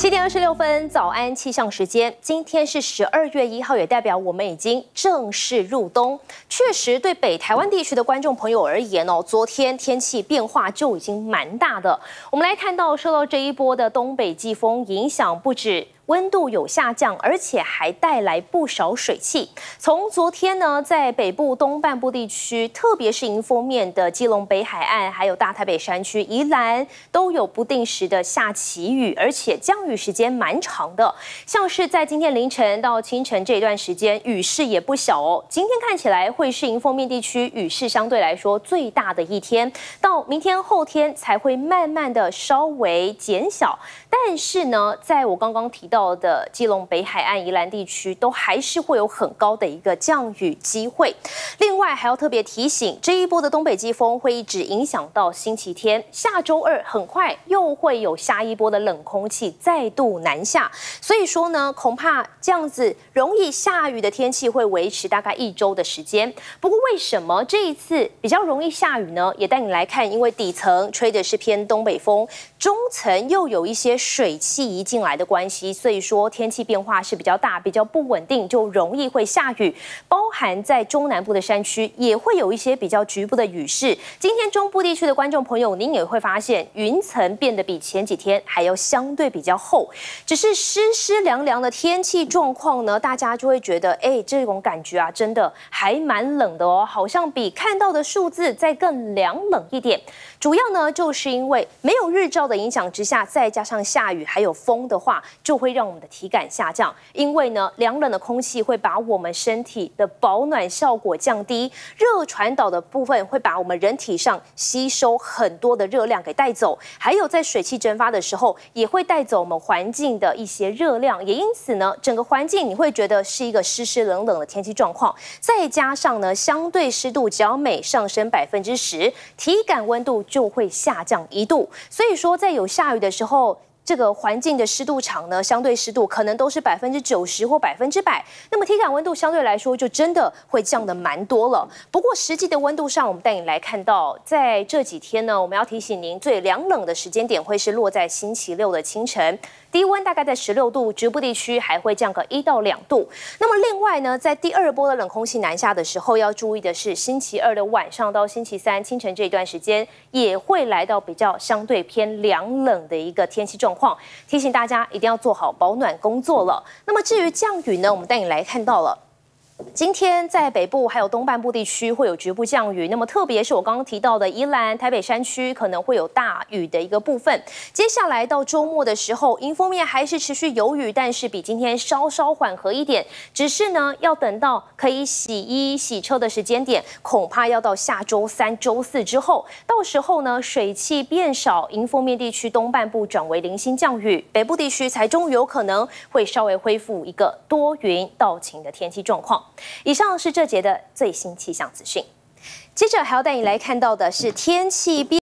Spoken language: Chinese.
7:26，早安气象时间。今天是12月1号，也代表我们已经正式入冬。确实，对北台湾地区的观众朋友而言昨天天气变化就已经蛮大的。我们来看到，受到这一波的东北季风影响，不止温度有下降，而且还带来不少水汽。从昨天呢，在北部东半部地区，特别是迎风面的基隆北海岸，还有大台北山区、宜兰，都有不定时的下起雨，而且降雨时间蛮长的。像是在今天凌晨到清晨这一段时间，雨势也不小哦。今天看起来会是迎风面地区雨势相对来说最大的一天，到明天后天才会慢慢的稍微减小。但是呢，在我刚刚提到的基隆北海岸、宜兰地区，都还是会有很高的一个降雨机会。另外，还要特别提醒，这一波的东北季风会一直影响到星期天，下周二很快又会有下一波的冷空气再度南下，所以说呢，恐怕这样子容易下雨的天气会维持大概1周的时间。不过，为什么这一次比较容易下雨呢？也带你来看，因为底层吹的是偏东北风，中层又有一些水汽移进来的关系，所以说天气变化是比较大、比较不稳定，就容易会下雨。包含在中南部的山区也会有一些比较局部的雨势。今天中部地区的观众朋友，您也会发现云层变得比前几天还要相对比较厚。只是湿湿凉凉的天气状况呢，大家就会觉得，这种感觉啊，真的还蛮冷的哦，好像比看到的数字再更凉冷一点。主要呢，就是因为没有日照的影响之下，再加上下雨还有风的话，就会让我们的体感下降。因为呢，凉冷的空气会把我们身体的保暖效果降低，热传导的部分会把我们人体上吸收很多的热量给带走，还有在水汽蒸发的时候，也会带走我们环境的一些热量。也因此呢，整个环境你会觉得是一个湿湿冷冷的天气状况。再加上呢，相对湿度只要每上升10%，体感温度就会下降1度。所以说，在有下雨的时候，这个环境的湿度场呢，相对湿度可能都是90%或100%，那么体感温度相对来说就真的会降得蛮多了。不过实际的温度上，我们带你来看到，在这几天呢，我们要提醒您，最凉冷的时间点会是落在星期六的清晨，低温大概在16度，局部地区还会降个1到2度。那么另外呢，在第2波的冷空气南下的时候，要注意的是，星期二的晚上到星期三清晨这一段时间，也会来到比较相对偏凉冷的一个天气状况。提醒大家一定要做好保暖工作了。那么至于降雨呢，我们带你来看到了。今天在北部还有东半部地区会有局部降雨，那么特别是我刚刚提到的宜兰、台北山区可能会有大雨的一个部分。接下来到周末的时候，迎风面还是持续有雨，但是比今天稍稍缓和一点。只是呢，要等到可以洗衣洗车的时间点，恐怕要到下周3、周4之后。到时候呢，水汽变少，迎风面地区东半部转为零星降雨，北部地区才终于有可能会稍微恢复一个多云到晴的天气状况。以上是这节的最新气象资讯，接着还要带你来看到的是天气变